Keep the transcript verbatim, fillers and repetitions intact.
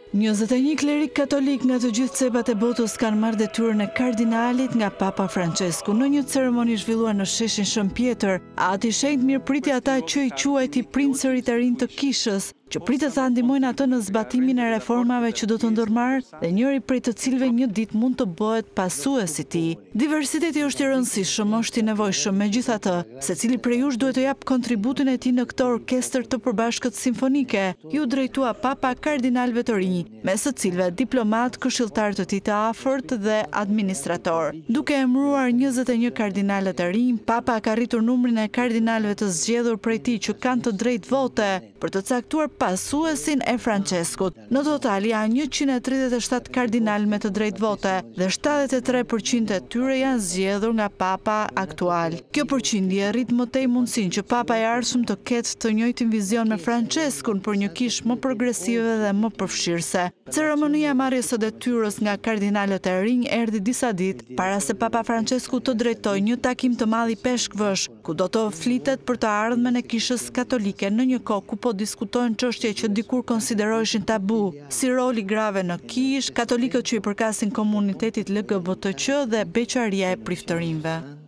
njëzet e një klerik katolik nga të gjithë cepat e botës kanë marrë detyrën e kardinalit nga Papa Françeskut në një ceremoni zhvilluar në sheshin Shën Pjetër. Ati shenjtë mirëpriti ata që i quajti princërit e rinj të kishës, që pritet ta ndihmojnë atë në zbatimin e reformave që do të ndërmarrë dhe njëri prej të cilëve një ditë mund të bëhet pasuesi i tij. Diversiteti është i rëndësishëm, është i nevojshëm, megjithatë, secili prej jush duhet të jap kontributin e tij në këtë orkestër të përbashkët simfonike, ju drejtua Papa kardinalëve të rinj, mes së cilëve diplomat, këshilltar të tij të afërt dhe administrator. Duke emëruar njëzet e një kardinalë të rinj, Papa ka rritur numrin e kardinalëve të zgjedhur prej tij që kanë të drejtë vote për të caktuar pasuesin e Françeskut. Në total janë njëqind e tridhjetë e shtatë kardinalë me të drejtë vote dhe shtatëdhjetë e tre përqind e tyre janë zgjedhur nga Papa aktual. Kjo përqindje rrit më tej mundësinë që Papa i ardhshëm të ketë të njëjtin vizion me Françeskun për një kishë më progresive dhe më përfshirëse. Ceremonia e marrjes së detyrës nga kardinalët e rinj erdhi disa ditë para se Papa Françesku të drejtojë një takim të madh i peshkvësh, ku do të flitet për të ardhmen e kishës katolike në një kohë ku po diskutojnë çështje që dikur konsideroheshin tabu, si roli grave në kishë, katolikët që i përkasin komunitetit L G B T Q dhe beqaria e priftërinjve.